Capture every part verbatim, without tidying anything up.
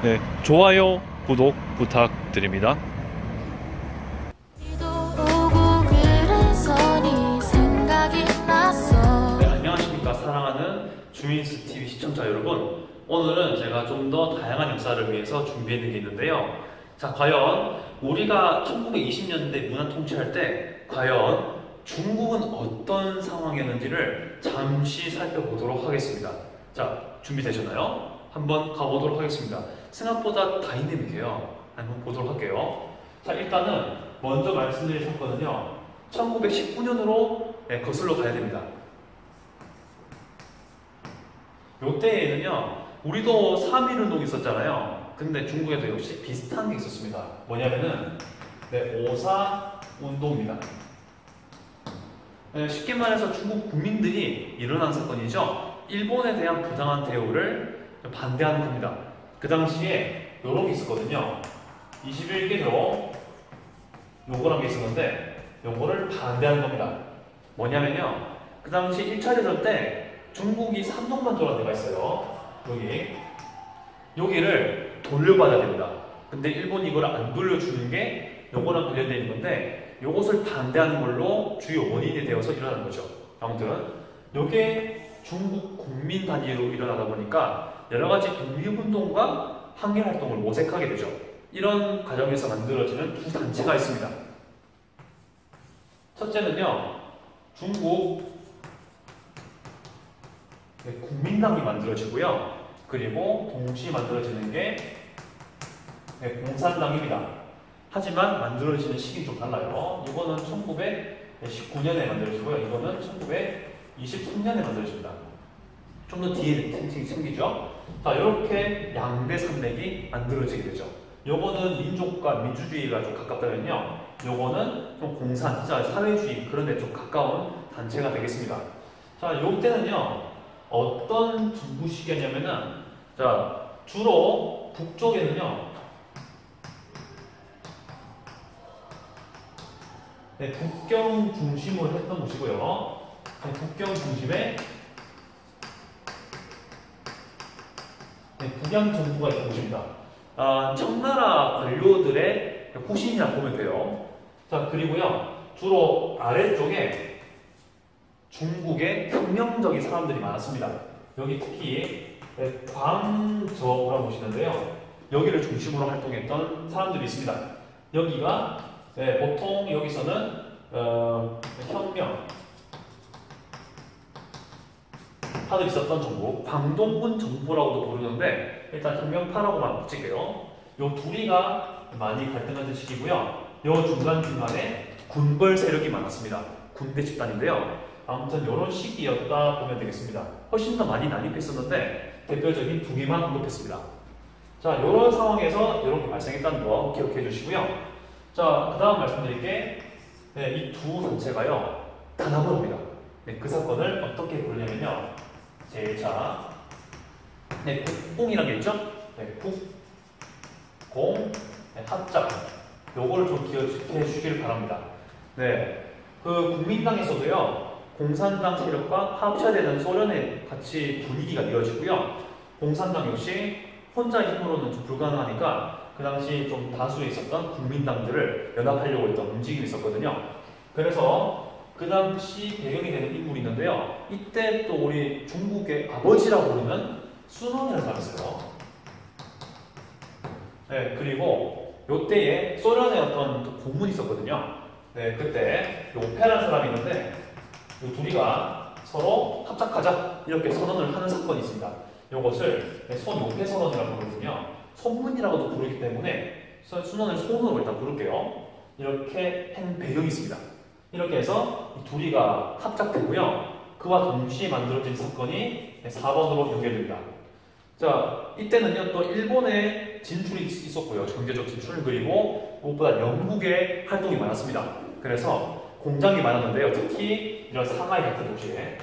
네, 좋아요, 구독 부탁드립니다. 네, 안녕하십니까. 사랑하는 주민수티비 시청자 여러분, 오늘은 제가 좀 더 다양한 역사를 위해서 준비해드린 게 있는데요. 자, 과연 우리가 천구백이십 년대 문화 통치할 때 과연 중국은 어떤 상황이었는지를 잠시 살펴보도록 하겠습니다. 자, 준비되셨나요? 한번 가보도록 하겠습니다. 생각보다 다이내믹해요. 한번 보도록 할게요. 자, 일단은 먼저 말씀드릴 사건은요, 천구백십구 년으로 네, 거슬러 가야 됩니다. 요때에는요, 우리도 삼일운동이 있었잖아요. 근데 중국에도 역시 비슷한 게 있었습니다. 뭐냐면은 네, 오사운동입니다. 네, 쉽게 말해서 중국 국민들이 일어난 사건이죠. 일본에 대한 부당한 대우를 반대하는 겁니다. 그 당시에 요런 게 있었거든요. 이십일 개조 요거란 게 있었는데 요거를 반대하는 겁니다. 뭐냐면요, 그 당시 일 차 대전 때 중국이 산동만도라는 데가 있어요. 여기 여기를 돌려받아야 됩니다. 근데 일본이 이걸 안 돌려주는 게 요거랑 관련되어 있는 건데, 요것을 반대하는 걸로 주요 원인이 되어서 일어나는 거죠. 아무튼 요게 중국 국민 단위로 일어나다 보니까 여러가지 독립운동과 항일활동을 모색하게 되죠. 이런 과정에서 만들어지는 두 단체가 있습니다. 첫째는요, 중국 국민당이 만들어지고요. 그리고 동시에 만들어지는 게 공산당입니다. 하지만 만들어지는 시기 좀 달라요. 이거는 천구백십구 년에 만들어지고요. 이거는 천구백이십삼 년에 만들어집니다. 좀 더 뒤에 생기죠. 자, 이렇게 양대 산맥이 만들어지게 되죠. 요거는 민족과 민주주의가 좀 가깝다면요, 요거는 좀 공산, 진짜 사회주의 그런 데 좀 가까운 단체가 되겠습니다. 자, 요때는요, 어떤 정부 시기였냐면은, 자, 주로 북쪽에는요, 네, 북경 중심으로 했던 곳이고요. 네, 북경 중심에 네, 북양 정부가 있던 곳입니다. 아, 청나라 관료들의 호신이라 보면 돼요. 자, 그리고요, 주로 아래쪽에 중국의 혁명적인 사람들이 많았습니다. 여기 특히 네, 광저우라고 보시는데요, 여기를 중심으로 활동했던 사람들이 있습니다. 여기가 네, 보통 여기서는 어, 혁명 파들 있었던 정부, 광동군 정부라고도 부르는데 일단 혁명파라고만 붙일게요. 요 둘이가 많이 갈등하던 시기고요. 요 중간중간에 군벌 세력이 많았습니다. 군대 집단인데요. 아무튼 이런 시기였다 보면 되겠습니다. 훨씬 더 많이 난입했었는데 대표적인 두 개만 언급했습니다. 자, 이런 상황에서 이런 게 발생했다는 거 기억해 주시고요. 자, 그 다음 말씀드릴 게 네, 이 두 단체가요, 단합을 합니다. 네, 그 사건을 어떻게 부르냐면요, 제차 네, 국공이라는 게 있죠? 네, 국공 네, 합작, 요거를 좀 기억해 주시길 바랍니다. 네, 그 국민당에서도요, 공산당 세력과 합쳐되는 소련에 같이 분위기가 이어지고요. 공산당 역시 혼자의 힘으로는 좀 불가능하니까 그 당시 좀 다수에 있었던 국민당들을 연합하려고 했던 움직임이 있었거든요. 그래서 그 당시 배경이 되는 인물이 있는데요. 이때 또 우리 중국의 아버지라고 부르는 순원이라는 사람이 있어요. 네, 그리고 요때에 소련의 어떤 고문이 있었거든요. 네, 그때 오페라는 사람이 있는데 이 둘이가 서로 합작하자 이렇게 선언을 하는 사건이 있습니다. 이것을 손요패 선언이라고 부르거든요. 손문이라고도 부르기 때문에 순원을 손으로 일단 부를게요. 이렇게 한 배경이 있습니다. 이렇게 해서 이 둘이가 합작되고요. 그와 동시에 만들어진 사건이 사 번으로 연결됩니다. 자, 이때는요, 또 일본의 진출이 있었고요. 경제적 진출, 그리고 무엇보다 영국의 활동이 많았습니다. 그래서 공장이 많았는데요. 특히 이런 상하이 같은 도시에.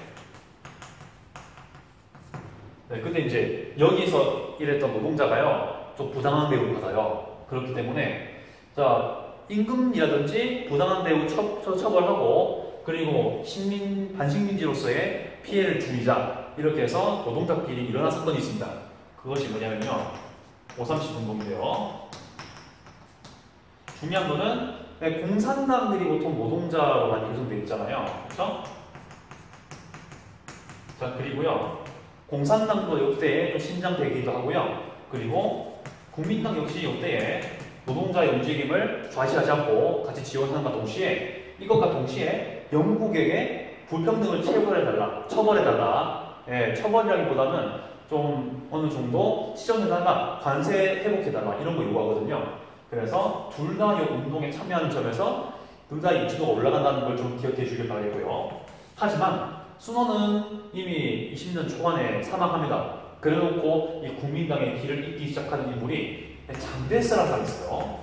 네, 근데 이제 여기서 일했던 노동자가요, 좀 부당한 대우를 받아요. 그렇기 때문에 자, 임금이라든지 부당한 대우 처, 처벌하고, 그리고 식민 반식민지로서의 피해를 줄이자, 이렇게 해서 노동자끼리 일어난 사건이 있습니다. 그것이 뭐냐면요, 오삼십 운동인데요. 중요한 거는 네, 공산당들이 보통 노동자로 많이 구성되어 있잖아요. 그렇죠? 자, 그리고요. 공산당도 이때에 좀 신장되기도 하고요. 그리고 국민당 역시 이때에 노동자의 움직임을 좌시하지 않고 같이 지원하는과 동시에 이것과 동시에 영국에게 불평등을 체벌해달라, 처벌해달라. 예, 처벌이라기보다는 좀 어느 정도 시정해달라, 관세 회복해달라 이런 거 요구하거든요. 그래서 둘 다 이 운동에 참여하는 점에서 둘 다 인지도가 올라간다는 걸 좀 기억해 주길 바라겠고요. 하지만 순원은 이미 이십 년 초반에 사망합니다. 그래놓고 이 국민당의 길을 잇기 시작하는 인물이 장데스라는 사람이 있어요.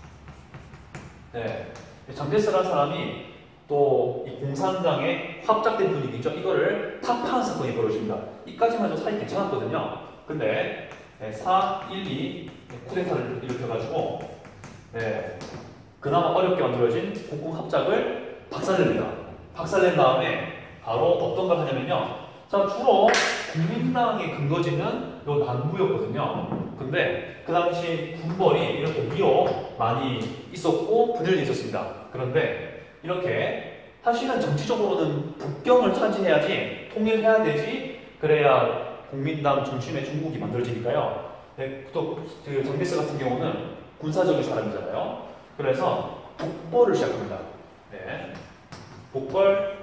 네, 장데스라는 사람이 또 이 공산당의 확장된 분위기죠. 이거를 타파한 사건이 벌어집니다. 이까지만 해도 사이 괜찮았거든요. 근데 사 일이 쿠데타를 일으켜가지고 네, 그나마 어렵게 만들어진 국공합작을 박살냅니다. 박살낸 다음에 바로 어떤 걸 하냐면요. 자, 주로 국민당의 근거지는 요 남부였거든요. 근데 그 당시 군벌이 이렇게 위로 많이 있었고 분열이 있었습니다. 그런데 이렇게 사실은 정치적으로는 북경을 차지해야지, 통일해야 되지, 그래야 국민당 중심의 중국이 만들어지니까요. 네, 또 그 장데스 같은 경우는 군사적인 사람이잖아요. 그래서 북벌을 시작합니다. 네, 북벌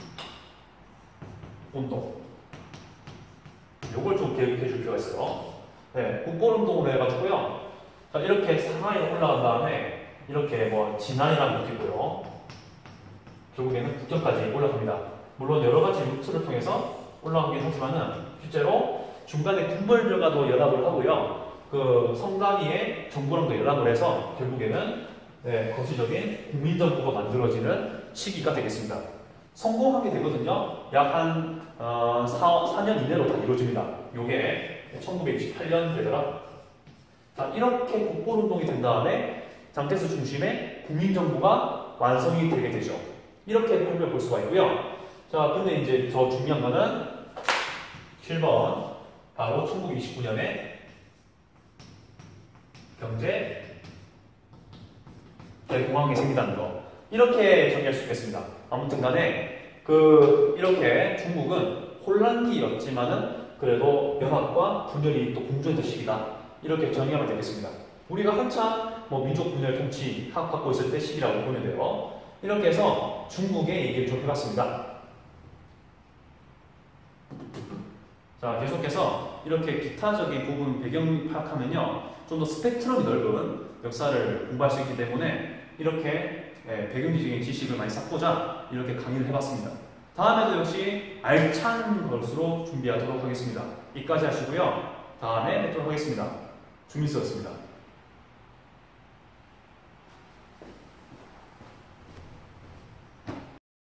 운동. 요걸 좀 기억해 줄 필요가 있어요. 네, 북벌 운동을 해가지고요. 자, 이렇게 상하이로 올라간 다음에 이렇게 뭐 진안이라는 곳이 있고요. 결국에는 북경까지 올라갑니다. 물론 여러 가지 루트를 통해서 올라가긴 하지만은 실제로 중간에 군벌들과도 연합을 하고요. 그 성단위의 정부랑도 연합을 해서 결국에는 네, 거시적인 국민정부가 만들어지는 시기가 되겠습니다. 성공하게 되거든요. 약 한 어, 사 년 이내로 다 이루어집니다. 요게 천구백이십팔 년 되더라. 자, 이렇게 국볼운동이 된 다음에 장데스 중심의 국민정부가 완성이 되게 되죠. 이렇게 설명을 볼 수가 있고요. 자, 근데 이제 더 중요한 거는 칠 번 바로 천구백이십구 년에 경제 대공황이 생긴다는 거. 이렇게 정리할 수 있겠습니다. 아무튼 간에 그 이렇게 중국은 혼란기였지만은 그래도 연합과 분열이 또 공존했던 시기다. 이렇게 정리하면 되겠습니다. 우리가 한참 뭐 민족 분열 통치 학받고 있을 때 시기라고 보면 돼요. 이렇게 해서 중국의 얘기를 좀 해봤습니다. 자, 계속해서 이렇게 기타적인 부분 배경 파악하면요, 좀 더 스펙트럼이 넓은 역사를 공부할 수 있기 때문에 이렇게 예, 배경지적인 지식을 많이 쌓고자 이렇게 강의를 해봤습니다. 다음에도 역시 알찬 것으로 준비하도록 하겠습니다. 이까지 하시고요. 다음에 뵙도록 하겠습니다. 주민수였습니다.